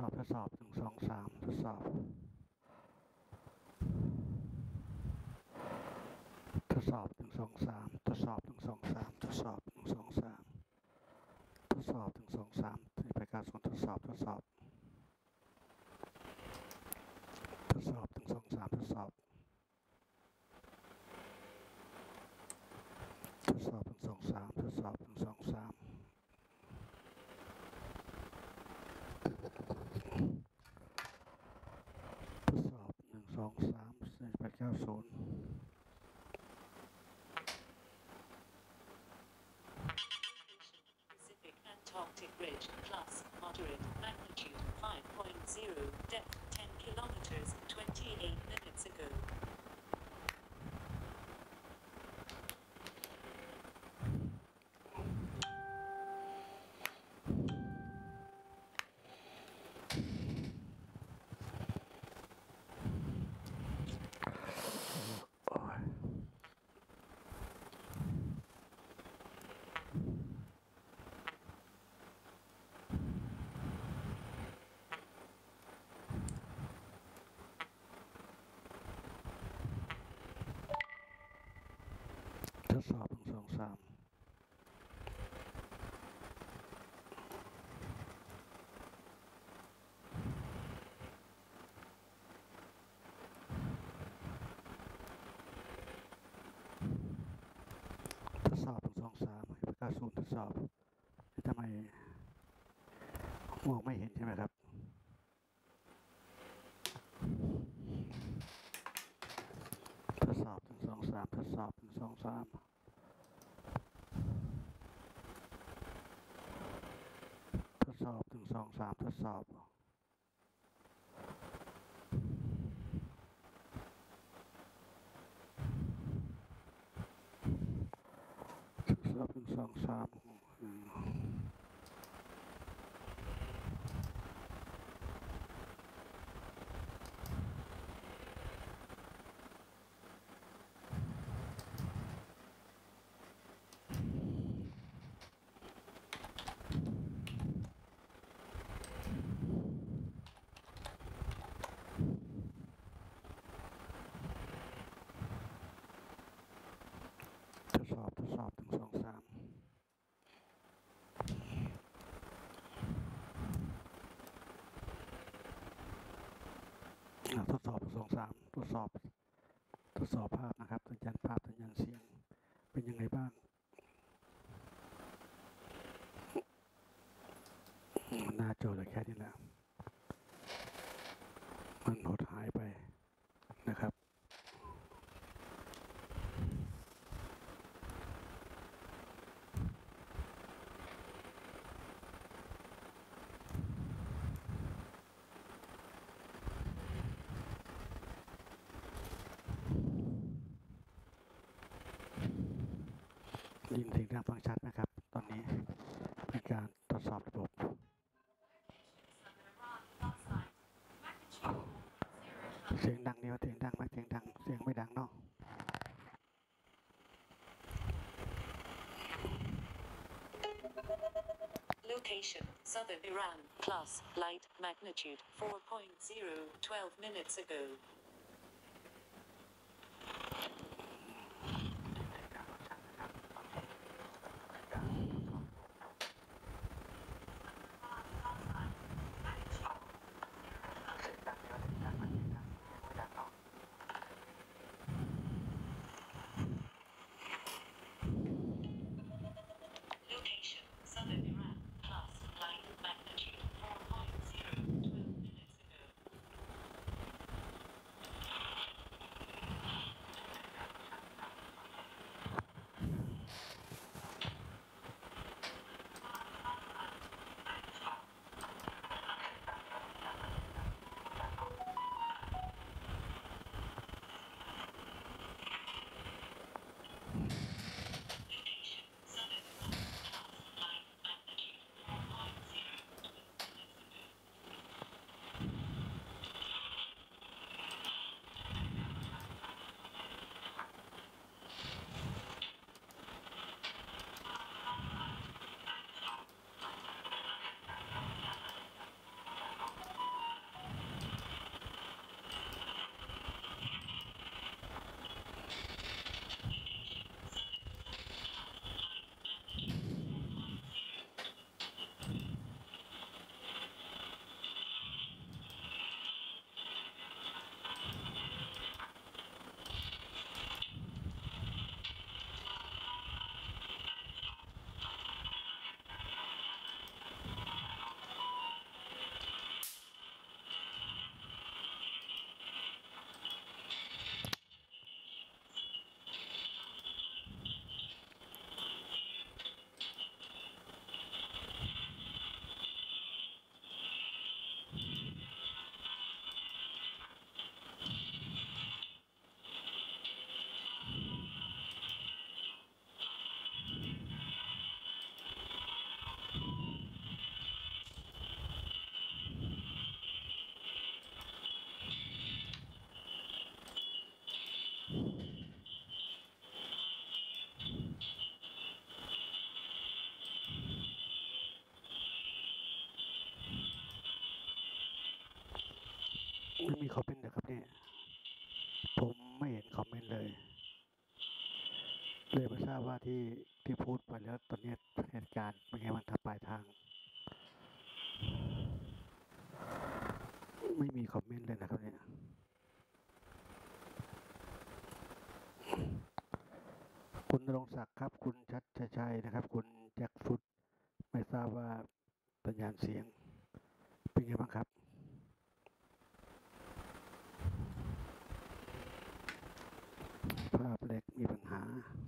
ทดสอบ1 2 3ทดสอบ1 2 3ทดสอบ1 2 3ทดสอบ1 2 3ทดสอบ1 2 3 Pacific Antarctic Ridge plus moderate magnitude 5.0 depth 10 kilometers 28 minutes ago. ทดสอบทำไมมองไม่เห็นใช่ไหมครับทดสอบ1 2 3ทดสอบ1 2 3ทดสอบ1 2 3ทดสอบ1 2 3ทดสอบ1 2 3ทดสอบ1 2 3ทดสอบภาพนะครับสัญญาณภาพสัญญาณเสียงเป็นยังไงบ้างหน้าจอเหลือแค่นี้แหละมันหดหายไปนะครับยินเสียงดังฟังชัดนะครับ ตอนนี้เป็นการทดสอบระบบเสียงดังนี่ว่าเสียงดังไหมเสียงดังเสียงไม่ดังเนาะ Location, Southern Iran, plus, light, magnitude, 4.0, 12 minutes ago. Location, Southern Iran, plus, light, magnitude, 4.0, 12 minutes ago. มีคอมเมนต์นะครับเนี่ยผมไม่เห็นคอมเมนต์เลยไม่ทราบว่าที่พูดไปแล้วตอนนี้เหตุการณ์เป็นไงบ้างครับปลายทางไม่มีคอมเมนต์เลยนะครับเนี่ยคุณณรงค์ศักดิ์ครับคุณชัดชัยนะครับคุณแจ็คฟุตไม่ทราบว่าสัญญาณเสียงเป็นไงบ้างครับภาพเล็กมีปัญหา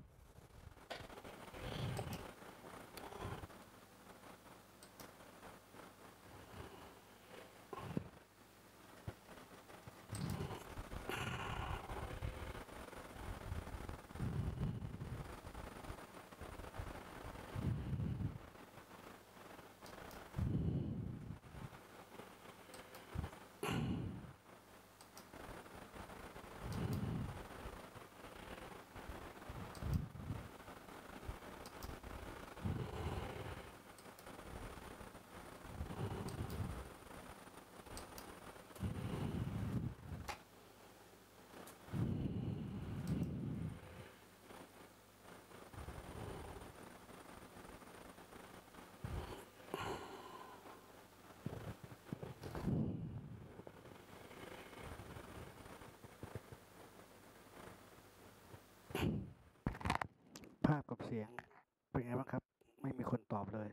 ภาพกับเสียงเป็นไงบ้างครับไม่มีคนตอบเลย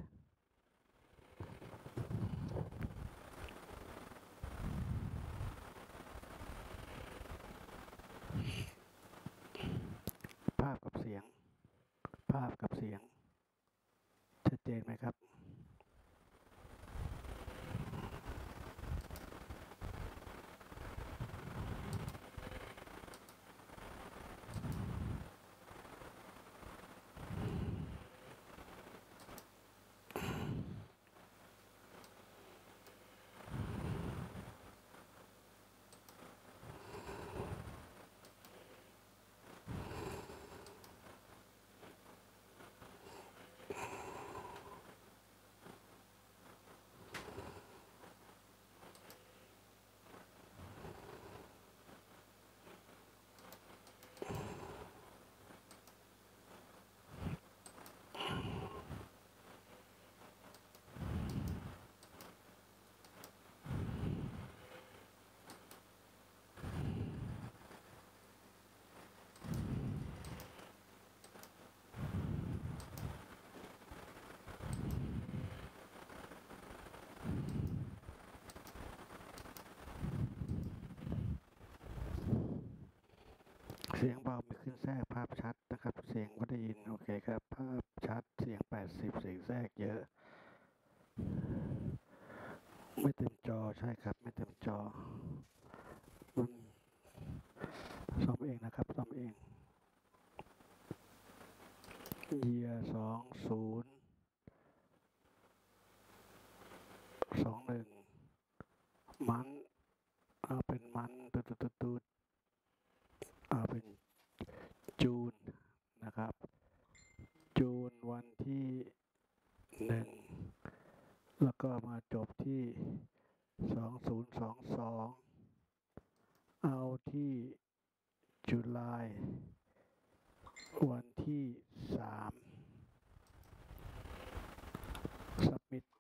ภาพกับเสียงชัดเจนไหมครับเสียงเบาไม่ขึ้นแทรกภาพชัดนะครับเสียงก็ได้ยินโอเคครับภาพชัดเสียง80เสียงแทรกเยอะไม่เต็มจอใช่ครับไม่เต็มจอมันซ่อมเองนะครับซ่อมเองเยีย2021มันเอาเป็นมันตูดเอาเป็นจูนนะครับจูนวันที่1แล้วก็มาจบที่2022เอาที่จุลายวันที่3สับมิด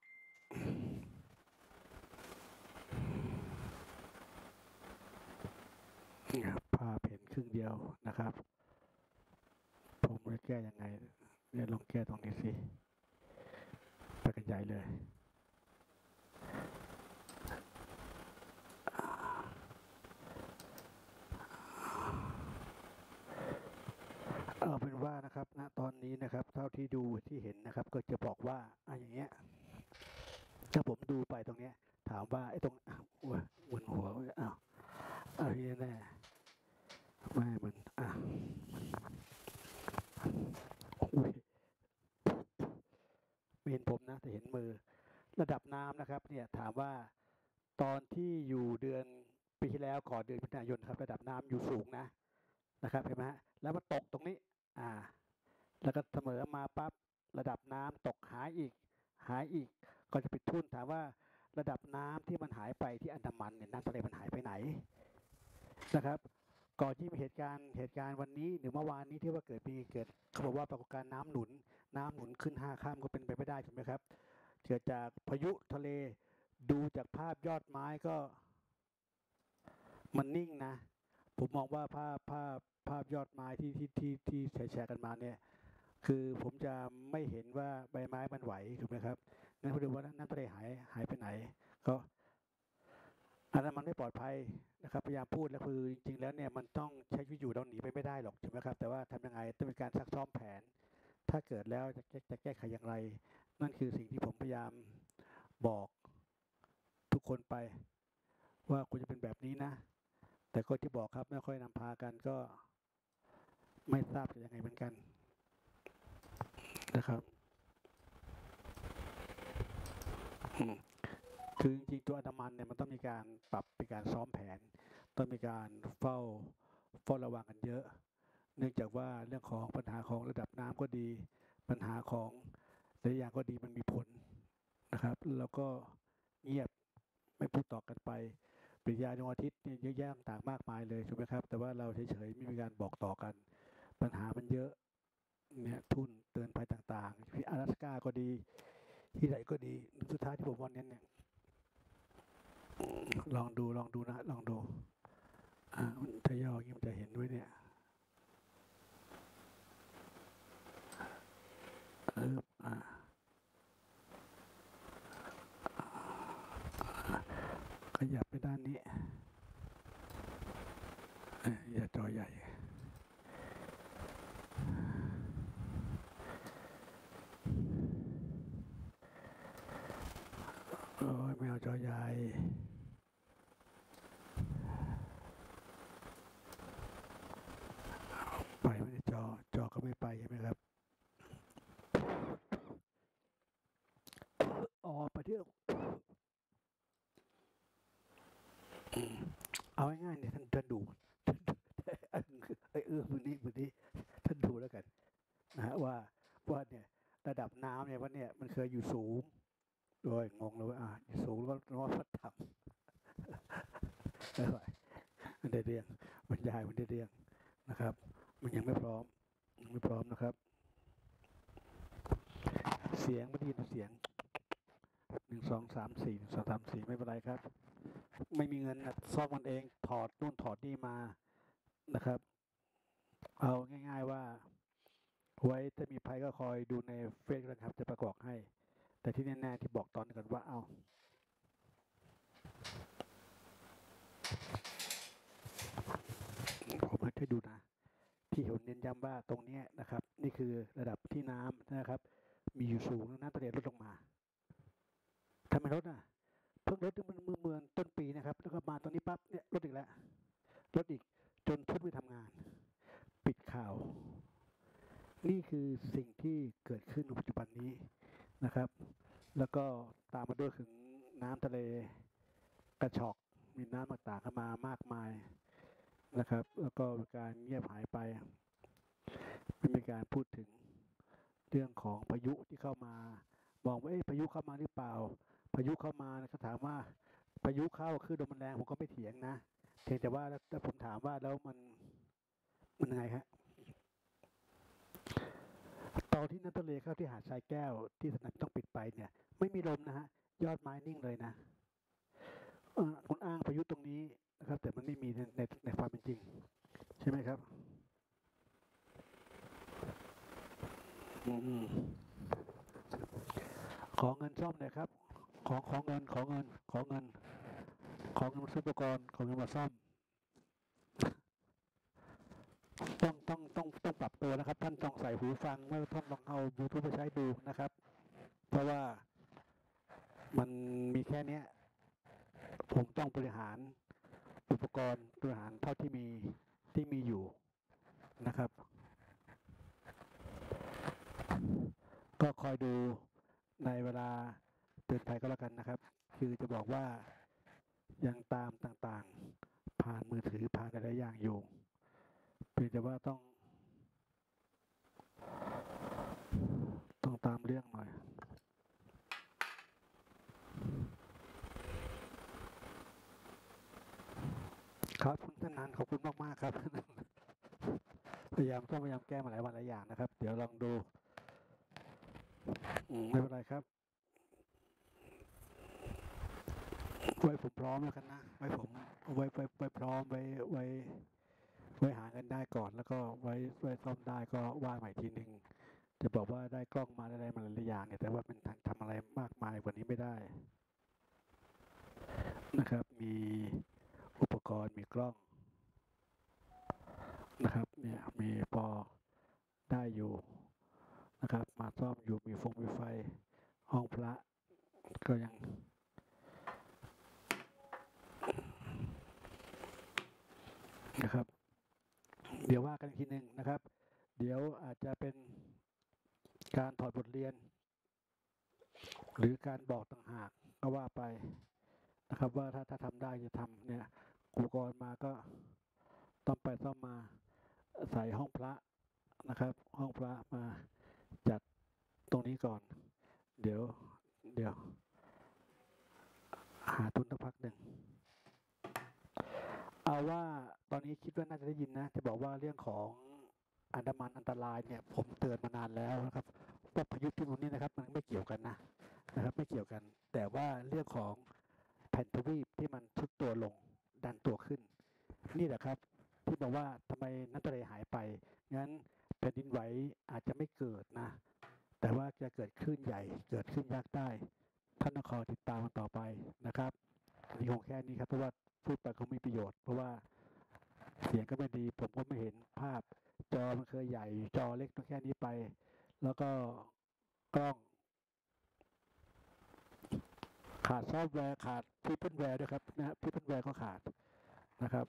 ภาพเห็นครึ่งเดียวนะครับผมจะแก้ยังไงเนี่ยลองแก้ตรงนี้สิไปกันใหญ่เลยเอาเป็นว่านะครับณตอนนี้นะครับเท่าที่ดูที่เห็นนะครับก็จะบอกว่าอย่างเงี้ยถ้าผมดูไปตรงเนี้ยถามว่าไอ้ตรงมึนหัวที่แน่ไม่มันไม่เห็นผมนะแต่เห็นมือระดับน้ำนะครับเนี่ยถามว่าตอนที่อยู่เดือนปีที่แล้วก่อนเดือนมิถุนายนครับระดับน้ำอยู่สูงนะครับเห็นไหมฮะแล้วมาตกตรงนี้แล้วก็เสมอมาปั๊บระดับน้ำตกหายอีกก็จะไปทุ่นถามว่าระดับน้ำที่มันหายไปที่อันดามันเนี่ยน้ำทะเลมันหายไปไหนนะครับก่อนที่มีเหตุการณ์วันนี้หรือเมื่อวานนี้ที่ว่าเกิดเขาบอกว่าปรากฏการณ์น้ำหนุนขึ้น5ข้ามก็เป็นไปไม่ได้ถูกไหมครับเกิดจากพายุทะเลดูจากภาพยอดไม้ก็มันนิ่งนะผมมองว่าภาพยอดไม้ที่แชร์กันมาเนี่ยคือผมจะไม่เห็นว่าใบไม้มันไหวถูกไหมครับงั้นพอดูว่าน้ำทะเลหายไปไหนก็อันนั้นมันไม่ปลอดภัยนะครับพยายามพูดแล้วคือจริงๆแล้วเนี่ยมันต้องใช้ชีวิตอยู่เราหนีไปไม่ได้หรอกถูกไหมครับแต่ว่าทำยังไงต้องมีการซักซ้อมแผนถ้าเกิดแล้วจะแก้ไขอย่างไรนั่นคือสิ่งที่ผมพยายามบอกทุกคนไปว่าควรจะเป็นแบบนี้นะแต่ก็ที่บอกครับไม่ค่อยนำพากันก็ไม่ทราบจะยังไงเหมือนกันนะครับคือจริงๆตัวอันดามันเนี่ยมันต้องมีการปรับมีการซ้อมแผนต้องมีการเฝ้าระวังกันเยอะเนื่องจากว่าเรื่องของปัญหาของระดับน้ำก็ดีปัญหาของหลายอย่างก็ดีมันมีผลนะครับแล้วก็เงียบไม่พูดต่อกันไปปริยาดวงอาทิตย์เนี่ยเยอะแยะต่างมากมายเลยถูกไหมครับแต่ว่าเราเฉยๆไม่มีการบอกต่อกันปัญหามันเยอะเนี่ยทุนเตือนภัยต่างๆที่阿拉斯ก้าก็ดีที่ไหนก็ดีสุดท้ายที่ผมวันนี้เนี่ยลองดูนะลองดูถ้าย่ออย่างนี้มันจะเห็นด้วยเนี่ยขยับไปด้านนี้อย่าจอใหญ่โอ้ยไม่เอาจอใหญ่ไปไม่ได้จอก็ไม่ไปใช่ไหมครับไปเที่ยวเอาง่ายๆเนี่ยท่านดูมือนี้ท่านดูแล้วกันนะฮะว่าเนี่ยระดับน้ำเนี่ยว่าเนี่ยมันเคยอยู่สูงโดยงงเลยว่าอยู่สูงแล้วพัดต่ำไม่ไหวมันได้เรียงบรรยายมันได้เรียงนะครับมันยังไม่พร้อมนะครับเสียงไม่ได้ยินเสียง1 2 3 4 1 2 3 4ไม่เป็นไรครับไม่มีเงินซ่อมมันเองถอดนู่นถอดนี่มานะครับเอาง่ายๆว่าไว้ถ้ามีภัยก็คอยดูในเฟซกันครับจะประกอบให้แต่ที่แน่ๆที่บอกตอนกันว่าผมให้ดูนะที่ผมเน้นย้ำว่าตรงนี้นะครับนี่คือระดับที่น้ำนะครับมีอยู่สูงน้ำทะเลลดลงมาทำไมลดเพิ่งลดเมื่อต้นปีนะครับแล้วก็มาตอนนี้ปั๊บเนี่ยลดอีกแล้วลดอีกจนทุนไปทำงานปิดข่าวนี่คือสิ่งที่เกิดขึ้นในปัจจุบันนี้นะครับแล้วก็ตามมาด้วยถึงน้ำทะเลกระชอกมีน้ำต่างๆเข้ามามากมายนะครับแล้วก็การเงียบหายไปไม่มีการพูดถึงเรื่องของพายุที่เข้ามามองว่าพายุเข้ามาหรือเปล่าพายุเข้ามาเขาถามว่าพายุเข้าคลื่นลมมันแรงผมก็ไม่เถียงนะเพียงแต่ว่าแล้วผมถามว่าแล้วมันยังไงครับตอนที่น้ำทะเลเข้าที่หาดทรายแก้วที่สนามต้องปิดไปเนี่ยไม่มีลมนะฮะยอดไม้นิ่งเลยนะคุณอ้างพายุตรงนี้นะครับแต่มันไม่มีในความเป็นจริงใช่ไหมครับขอเงินซ่อมหน่อยครับขอเงินซื้ออุปกรณ์ขอเงินมาซ่อมต้องปรับตัวนะครับท่านต้องใส่หูฟังเมื่อท่านลองเอาบลูทูธไปใช้ดูนะครับเพราะว่ามันมีแค่นี้ผมต้องบริหารอุปกรณ์บริหารเท่าที่มีอยู่นะครับก็คอยดูในเวลาเตือนภัยก็แล้วกันนะครับคือจะบอกว่ายังตามต่างๆผ่านมือถือผ่านอะไรอย่างอยู่เพียงแต่ว่าต้องตามเรื่องหน่อยครับท่านนันขอบคุณมากๆครับ พยายามแก้มาหลายวันหลายอย่างนะครับ เดี๋ยวลองดูไม่เป็นไรครับไว้ผมพร้อมแล้วกันนะไว้ผมไว้พร้อมไว้หาเงินได้ก่อนแล้วก็ไว้ซ่อมได้ก็ว่าใหม่ทีหนึ่งจะบอกว่าได้กล้องมาได้อะไรมาหลายอย่างเนี่ยแต่ว่ามันทำอะไรมากมายกว่านี้ไม่ได้นะครับมีอุปกรณ์มีกล้องนะครับเนี่ยมีพอได้อยู่นะครับมาซ่อมอยู่มีไฟห้องพระก็ยังนะครับเดี๋ยวว่ากันอีกทีหนึ่งนะครับเดี๋ยวอาจจะเป็นการถอดบทเรียนหรือการบอกต่างหากก็ว่าไปนะครับว่าถ้าทำได้จะทำเนี่ยอุปกรณ์มาก็ต้องไปซ่อมมาใส่ห้องพระนะครับห้องพระมาจัดตรงนี้ก่อนเดี๋ยวหาทุนสักพักหนึ่งเอาว่าตอนนี้คิดว่าน่าจะได้ยินนะจะบอกว่าเรื่องของอันดามันอันตรายเนี่ยผมเตือนมานานแล้วนะครับว่าพายุที่ตรงนี้นะครับมันไม่เกี่ยวกันนะครับไม่เกี่ยวกันแต่ว่าเรื่องของแผ่นทวีปที่มันทุดตัวลงดันตัวขึ้นนี่แหละครับที่บอกว่าทำไมน้ำทะเลหายไปงั้นแผ่นดินไหวอาจจะไม่เกิดนะแต่ว่าจะเกิดคลื่นใหญ่เกิดขึ้นยากได้ท่านต้องคอยติดตามกันต่อไปนะครับนี่คงแค่นี้ครับเพราะว่าพูดไปคงไม่มีประโยชน์เพราะว่าเสียงก็ไม่ดีผมก็ไม่เห็นภาพจอมันเคยใหญ่จอเล็กแค่นี้ไปแล้วก็กล้องขาดซอฟต์แวร์ขาดPeoplewareด้วยครับนะPeoplewareก็ขาดนะครับ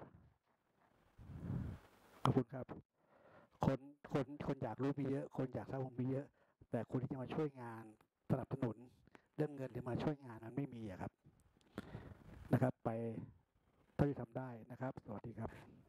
ขอบคุณครับคนอยากรู้มีเยอะคนอยากทราบมีเยอะแต่คนที่จะมาช่วยงานสนับสนุนเรื่องเงินที่มาช่วยงานนั้นไม่มีครับนะครับไปเท่าที่ทำได้นะครับสวัสดีครับ